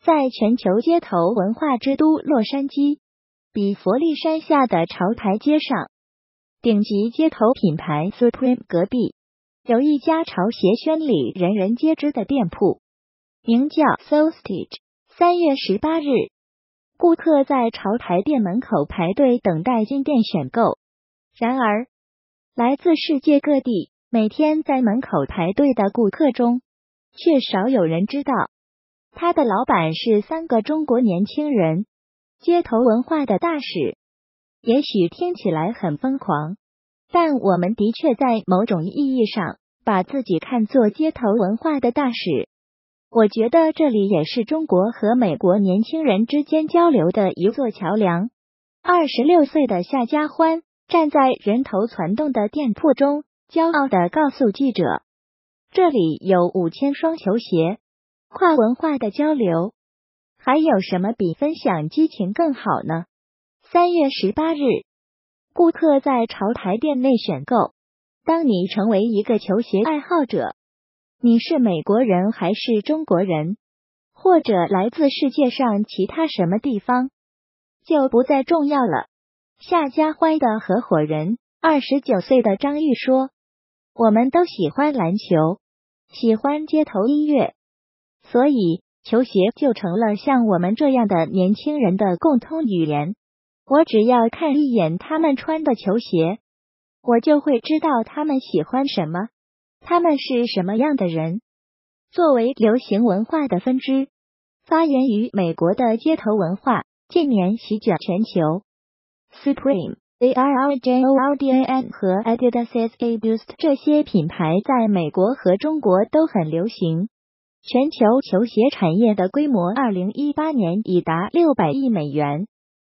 在全球街头文化之都洛杉矶，比佛利山下的潮台街上，顶级街头品牌 Supreme 隔壁，有一家潮鞋圈里人人皆知的店铺，名叫 Solstice。3月18日，顾客在潮台店门口排队等待进店选购。然而，来自世界各地，每天在门口排队的顾客中，却少有人知道，他的老板是3个中国年轻人，街头文化的大使。也许听起来很疯狂，但我们的确在某种意义上把自己看作街头文化的大使。我觉得这里也是中国和美国年轻人之间交流的一座桥梁。26岁的夏家欢站在人头攒动的店铺中，骄傲地告诉记者，这里有5000双球鞋，跨文化的交流，还有什么比分享激情更好呢？3月18日，顾客在潮台店内选购。当你成为一个球鞋爱好者，你是美国人还是中国人，或者来自世界上其他什么地方，就不再重要了。夏家欢的合伙人29岁的张玉说，我们都喜欢篮球，喜欢街头音乐，所以球鞋就成了像我们这样的年轻人的共通语言。我只要看一眼他们穿的球鞋，我就会知道他们喜欢什么，他们是什么样的人。作为流行文化的分支，发源于美国的街头文化近年席卷全球。Supreme、Jordan 和 Adidas、Boost 这些品牌在美国和中国都很流行。全球球鞋产业的规模2018年已达600亿美元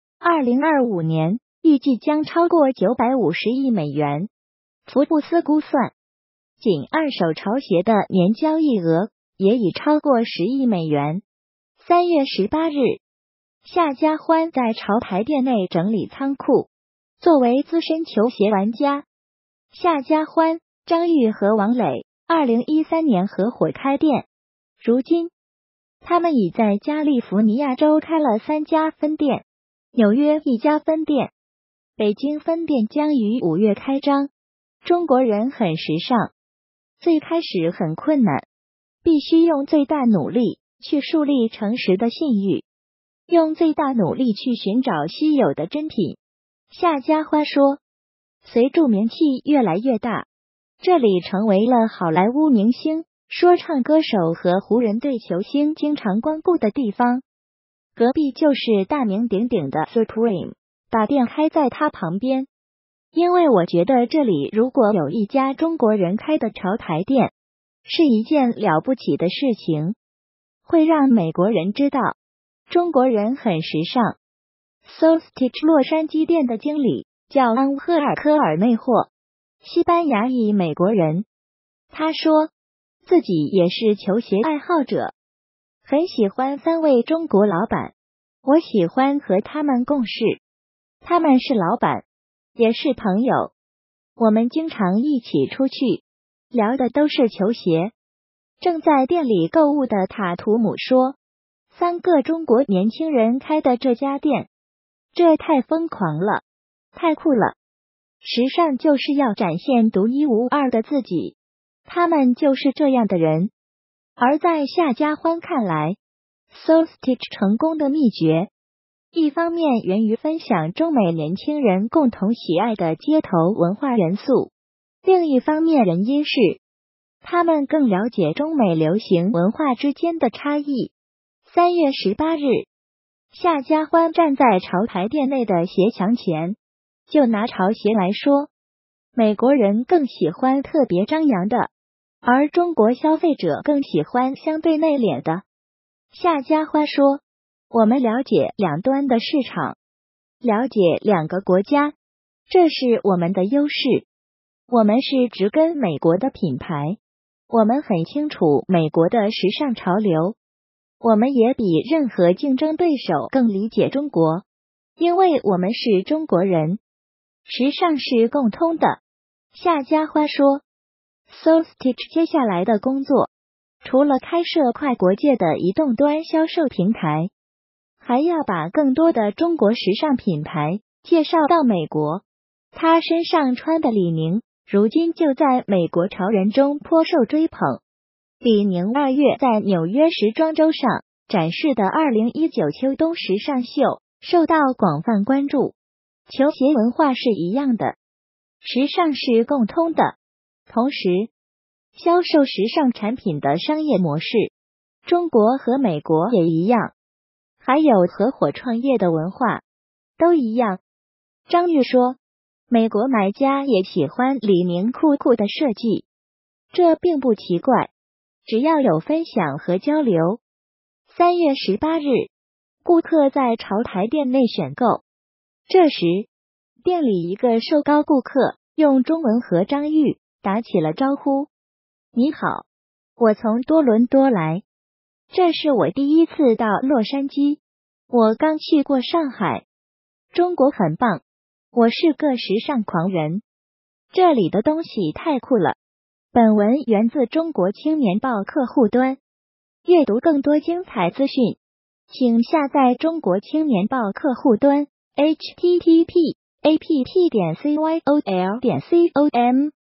，2025年预计将超过950亿美元。福布斯估算，仅二手潮鞋的年交易额也已超过10亿美元。3月18日，夏家欢在潮台店内整理仓库。作为资深球鞋玩家，夏家欢、张玉和王磊2013年合伙开店，如今他们已在加利福尼亚州开了3家分店，纽约1家分店，北京分店将于5月开张。中国人很时尚，最开始很困难，必须用最大努力去树立诚实的信誉，用最大努力去寻找稀有的真品。夏家欢说，随着名气越来越大，这里成为了好莱坞明星、说唱歌手和湖人队球星经常光顾的地方。隔壁就是大名鼎鼎的 Supreme， 把店开在他旁边。因为我觉得这里如果有一家中国人开的潮台店，是一件了不起的事情，会让美国人知道中国人很时尚。Solstice 洛杉矶店的经理叫安赫尔科尔内霍，西班牙裔美国人。他说自己也是球鞋爱好者，很喜欢3位中国老板，我喜欢和他们共事，他们是老板，也是朋友，我们经常一起出去，聊的都是球鞋。正在店里购物的塔图姆说，3个中国年轻人开的这家店，这太疯狂了，太酷了。时尚就是要展现独一无二的自己，他们就是这样的人。而在夏家欢看来， Solstice 成功的秘诀，一方面源于分享中美年轻人共同喜爱的街头文化元素，另一方面原因是他们更了解中美流行文化之间的差异。3月18日，夏家欢站在潮台店内的鞋墙前，就拿潮鞋来说，美国人更喜欢特别张扬的，而中国消费者更喜欢相对内敛的。夏家欢说，我们了解两端的市场，了解2个国家，这是我们的优势。我们是植根美国的品牌，我们很清楚美国的时尚潮流，我们也比任何竞争对手更理解中国，因为我们是中国人。时尚是共通的。夏家欢说， Solstice 接下来的工作除了开设跨国界的移动端销售平台，还要把更多的中国时尚品牌介绍到美国。他身上穿的李宁，如今就在美国潮人中颇受追捧。李宁2月在纽约时装周上展示的2019秋冬时尚秀受到广泛关注。球鞋文化是一样的，时尚是共通的。同时，销售时尚产品的商业模式，中国和美国也一样，还有合伙创业的文化，都一样。张玉说，美国买家也喜欢李宁酷酷的设计，这并不奇怪，只要有分享和交流。3月18日，顾客在潮台店内选购，这时店里一个瘦高顾客用中文和张玉打起了招呼：你好，我从多伦多来，这是我第一次到洛杉矶，我刚去过上海，中国很棒，我是个时尚狂人，这里的东西太酷了。本文源自中国青年报客户端，阅读更多精彩资讯，请下载中国青年报客户端 http://app.cyol.com